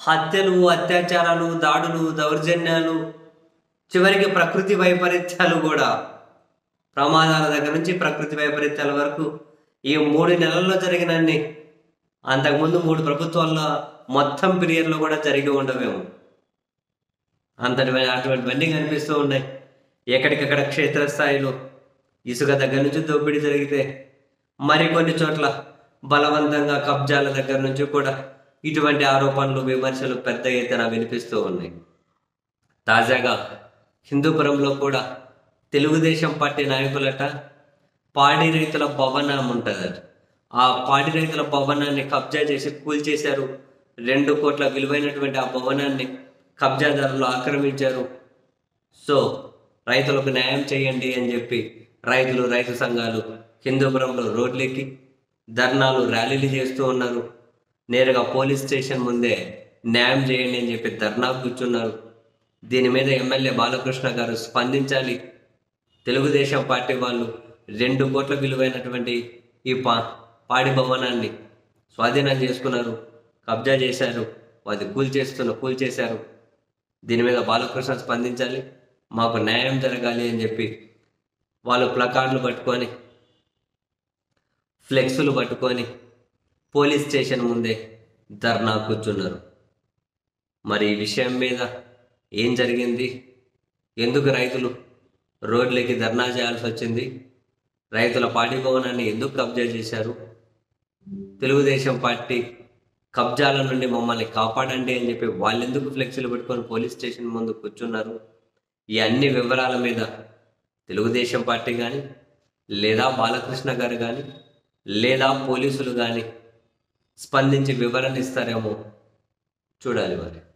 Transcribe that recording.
హత్యలు, అత్యాచారాలు, దాడులు, దౌర్జన్యాలు, చివరికి ప్రకృతి వైపరీత్యాలు కూడా, ప్రమాదాల దగ్గర నుంచి ప్రకృతి వైపరీత్యాల వరకు ఈ 3 నెలల్లో జరిగినన్ని అంతకుముందు 3 ప్రభుత్వాల్లో మొత్తం పీరియడ్లో కూడా జరిగి ఉండవేమో. అటువంటివన్నీ కనిపిస్తూ ఉన్నాయి. ఎక్కడికక్కడ క్షేత్రస్థాయిలో ఇసుక దగ్గర నుంచి దోపిడీ జరిగితే, మరికొన్ని చోట్ల బలవంతంగా కబ్జాల దగ్గర నుంచి కూడా ఇటువంటి ఆరోపణలు, విమర్శలు పెద్ద ఎత్తున వినిపిస్తూ ఉన్నాయి. తాజాగా హిందూపురంలో కూడా తెలుగుదేశం పార్టీ నాయకులట పాడి రైతుల భవనం ఉంటుందట. ఆ పాడి రైతుల భవనాన్ని కబ్జా చేసి కూల్చేశారు. 2 కోట్ల విలువైనటువంటి ఆ భవనాన్ని కబ్జాదారులు ఆక్రమించారు. సో రైతులకు న్యాయం చేయండి అని చెప్పి రైతులు, రైతు సంఘాలు హిందూపురంలో రోడ్లెక్కి ధర్నాలు, ర్యాలీలు చేస్తూ ఉన్నారు. నేరుగా పోలీస్ స్టేషన్ ముందే న్యాయం చేయండి అని చెప్పి ధర్నా కూర్చున్నారు. దీని మీద ఎమ్మెల్యే బాలకృష్ణ గారు స్పందించాలి. తెలుగుదేశం పార్టీ వాళ్ళు 2 కోట్ల విలువైనటువంటి ఈ పాడి భవనాన్ని స్వాధీనం చేసుకున్నారు, కబ్జా చేశారు, అది కూల్చేశారు. దీని మీద బాలకృష్ణ స్పందించాలి, మాకు న్యాయం జరగాలి అని చెప్పి వాళ్ళు ప్లకార్డులు పట్టుకొని, ఫ్లెక్సులు పట్టుకొని పోలీస్ స్టేషన్ ముందే ధర్నా కూర్చున్నారు. మరి ఈ విషయం మీద ఏం జరిగింది? ఎందుకు రైతులు రోడ్లకి ధర్నా చేయాల్సి వచ్చింది? రైతుల పాడి భవనాన్ని ఎందుకు కబ్జా చేశారు? తెలుగుదేశం పార్టీ కబ్జాల నుండి మమ్మల్ని కాపాడండి అని చెప్పి వాళ్ళెందుకు ఫ్లెక్సీలు పెట్టుకొని పోలీస్ స్టేషన్ ముందు కూర్చున్నారు? ఈ అన్ని వివరాల మీద తెలుగుదేశం పార్టీ కానీ, లేదా బాలకృష్ణ గారు కానీ, లేదా పోలీసులు కానీ స్పందించి వివరణ ఇస్తారేమో చూడాలి మరి.